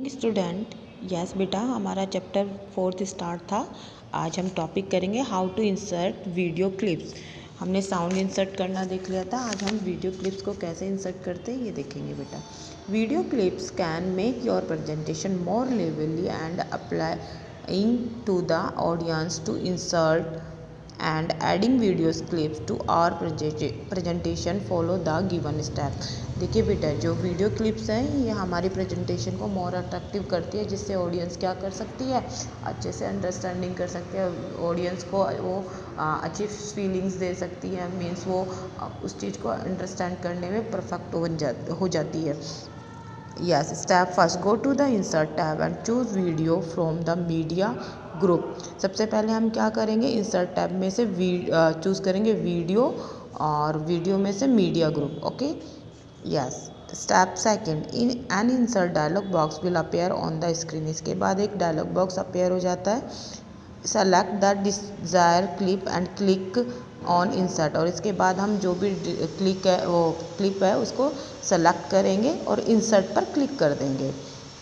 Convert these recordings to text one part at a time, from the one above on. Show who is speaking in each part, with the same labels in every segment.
Speaker 1: Student, yes बेटा, हमारा chapter 4 start था। आज हम टॉपिक करेंगे how to insert video clips. हमने साउंड इंसर्ट करना देख लिया था, आज हम वीडियो क्लिप्स को कैसे इंसर्ट करते हैं ये देखेंगे बेटा। Video clips can make your presentation more lively and applying to the audience to insert and adding videos clips to our presentation follow the given step। देखिए बेटा, जो वीडियो क्लिप्स हैं ये हमारी प्रेजेंटेशन को मोर अट्रैक्टिव करती है, जिससे ऑडियंस क्या कर सकती है, अच्छे से अंडरस्टैंडिंग कर सकते हैं, ऑडियंस को वो अच्छी फीलिंग्स दे सकती है, मीन्स वो उस चीज़ को अंडरस्टैंड करने में परफेक्ट हो जाती है। Yes, step first, go to the insert tab and choose video from the media group। सबसे पहले हम क्या करेंगे, इंसर्ट टैब में से चूज़ करेंगे वीडियो, और वीडियो में से media group. Okay, yes. Step second, in an insert dialog box will appear on the screen. इसके बाद एक डायलॉग बॉक्स अपेयर हो जाता है। Select the desired clip and click on insert, और इसके बाद हम जो भी क्लिप है उसको सेलेक्ट करेंगे और इंसर्ट पर क्लिक कर देंगे।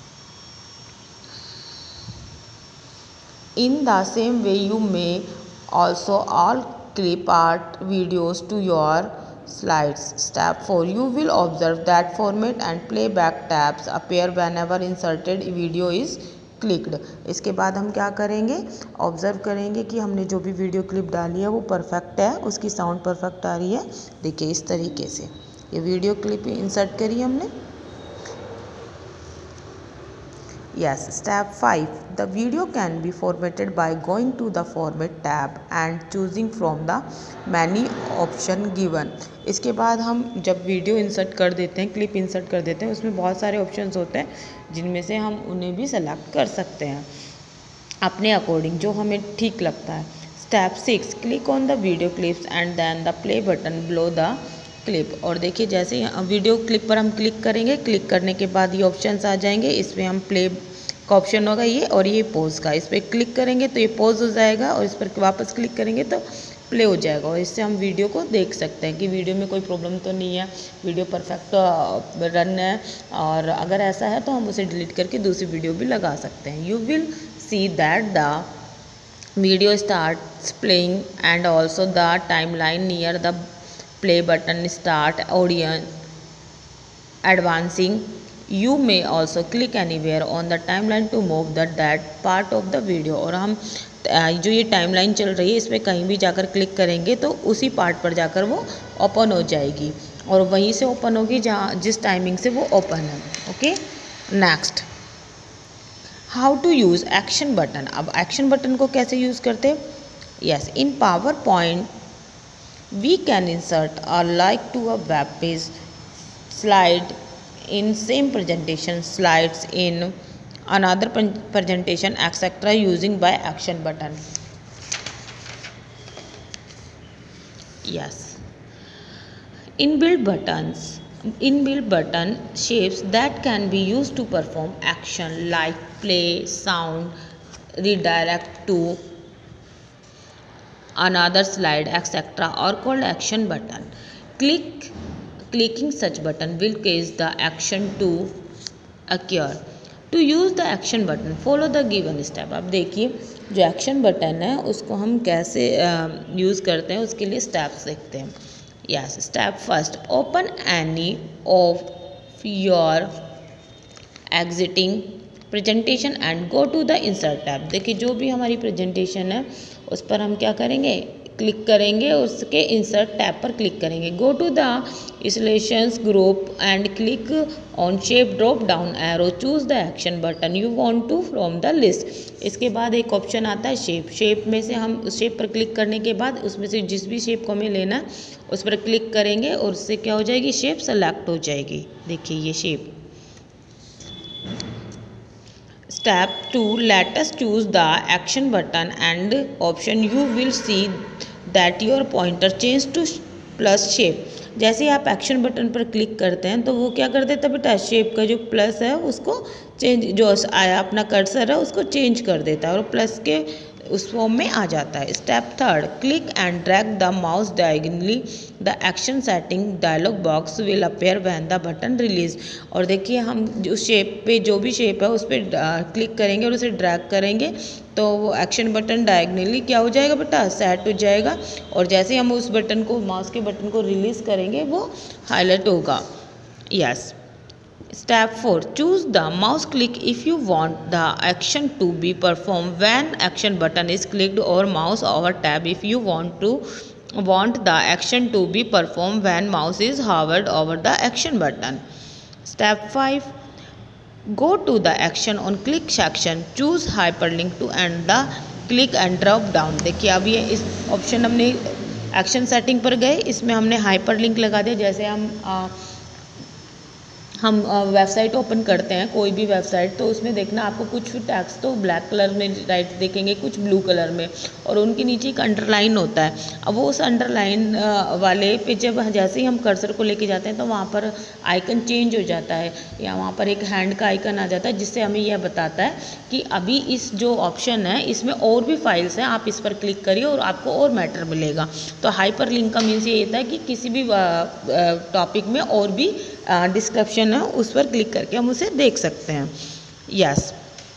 Speaker 1: In the same way you may also all clip art videos to your slides। Step 4, you will observe that format and playback tabs appear whenever inserted video is clicked। इसके बाद हम क्या करेंगे, observe करेंगे कि हमने जो भी वीडियो क्लिप डाली है वो परफेक्ट है, उसकी साउंड परफेक्ट आ रही है। देखिए इस तरीके से ये वीडियो क्लिप इंसर्ट करी हमने। Yes, step 5, the video can be formatted by going to the format tab and choosing from the many option given। इसके बाद हम जब वीडियो इंसर्ट कर देते हैं, क्लिप इंसर्ट कर देते हैं, उसमें बहुत सारे ऑप्शंस होते हैं जिनमें से हम उन्हें भी सेलेक्ट कर सकते हैं अपने अकॉर्डिंग, जो हमें ठीक लगता है। Step 6, click on the video clips and then the play button below the clip. और देखिए जैसे वीडियो क्लिप पर हम क्लिक करेंगे, क्लिक करने के बाद ये ऑप्शंस आ जाएंगे, इसमें हम प्ले का ऑप्शन होगा ये, और ये पोज का। इस पर क्लिक करेंगे तो ये पोज हो जाएगा, और इस पर वापस क्लिक करेंगे तो प्ले हो जाएगा, और इससे हम वीडियो को देख सकते हैं कि वीडियो में कोई प्रॉब्लम तो नहीं है, वीडियो परफेक्ट रन है, और अगर ऐसा है तो हम उसे डिलीट करके दूसरी वीडियो भी लगा सकते हैं। You will see that the video starts playing and also the time line near the play button start audience advancing। You may also click anywhere on the timeline to move that part of the video। और हम जो ये timeline चल रही है इस पर कहीं भी जाकर क्लिक करेंगे तो उसी पार्ट पर जाकर वो ओपन हो जाएगी, और वहीं से ओपन होगी जहाँ जिस टाइमिंग से वो ओपन है। Okay, next, how to use action button. अब एक्शन बटन को कैसे यूज़ करते? Yes, in PowerPoint we can insert a like to a web page, slide in same presentation, slides in another presentation, etc. using by action button। Yes, inbuilt button shapes that can be used to perform action like play, sound, redirect to another slide, etc. are called action button। Clicking such button will cause the action to occur। To use the action button, follow the given step। अब देखिए जो action button है उसको हम कैसे use करते हैं, उसके लिए स्टेप्स देखते हैं। Yes, step first, open any of your existing presentation and go to the insert tab. देखिए जो भी हमारी प्रेजेंटेशन है उस पर हम क्या करेंगे, क्लिक करेंगे, उसके इंसर्ट टैब पर क्लिक करेंगे। Go to the installations group and click on shape drop down arrow, choose the action button you want to from the list. इसके बाद एक ऑप्शन आता है शेप में से हम उस शेप पर क्लिक करने के बाद उसमें से जिस भी शेप को हमें लेना है उस पर क्लिक करेंगे, और उससे क्या हो जाएगी, शेप सेलेक्ट हो जाएगी। देखिए ये shape. Step 2, let us choose the action button and option। You will see that your pointer change to plus shape। जैसे आप एक्शन बटन पर क्लिक करते हैं तो वो क्या कर देता है बेटा, शेप का जो प्लस है उसको चेंज, जो आया अपना कर्सर है उसको चेंज कर देता है, और प्लस के उस फॉर्म में आ जाता है। Step third, click and drag the mouse diagonally, the action setting dialog box will appear when the button release. और देखिए हम जो शेप पे, जो भी शेप है उस पर क्लिक करेंगे और उसे ड्रैग करेंगे तो वो एक्शन बटन डायगोनली क्या हो जाएगा बेटा, सेट हो जाएगा। और जैसे हम उस बटन को, माउस के बटन को रिलीज करेंगे वो हाईलाइट होगा। Yes. Step 4. Choose the mouse click if you want the action to be performed when action button is clicked, or mouse over tab if you want the action to be performed when mouse is hovered over the action button. Step 5. Go to the action on click section. Choose hyperlink to end the click and drop down. देखिए अब ये इस option हमने action setting पर गए, इसमें हमने hyperlink लगा दिया। जैसे हम वेबसाइट ओपन करते हैं, कोई भी वेबसाइट, तो उसमें देखना आपको कुछ टेक्स्ट तो ब्लैक कलर में राइट दिखेंगे, कुछ ब्लू कलर में, और उनके नीचे एक अंडरलाइन होता है। अब वो उस अंडरलाइन वाले पे जब जैसे ही हम कर्सर को लेके जाते हैं तो वहाँ पर आइकन चेंज हो जाता है, या वहाँ पर एक हैंड का आइकन आ जाता है, जिससे हमें यह बताता है कि अभी इस जो ऑप्शन है इसमें और भी फाइल्स हैं, आप इस पर क्लिक करिए और आपको और मैटर मिलेगा। तो हाइपर लिंक का मीन्स ये होता है कि किसी भी टॉपिक में और भी डिस्क्रिप्शन है, उस पर क्लिक करके हम उसे देख सकते हैं। Yes.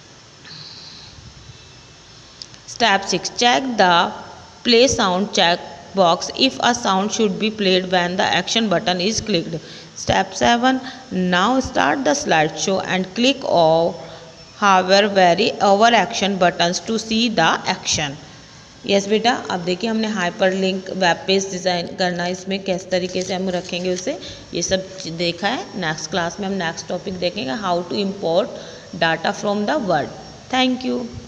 Speaker 1: Step 6, check the play sound check box if a sound should be played when the action button is clicked. Step 7, now start the slide show and click hover very over action buttons to see the action. Yes बेटा, अब देखिए हमने hyperlink web page design करना, इसमें किस तरीके से हम रखेंगे उसे, ये सब देखा है। नेक्स्ट क्लास में हम नेक्स्ट टॉपिक देखेंगे, how to import data from the word. Thank you.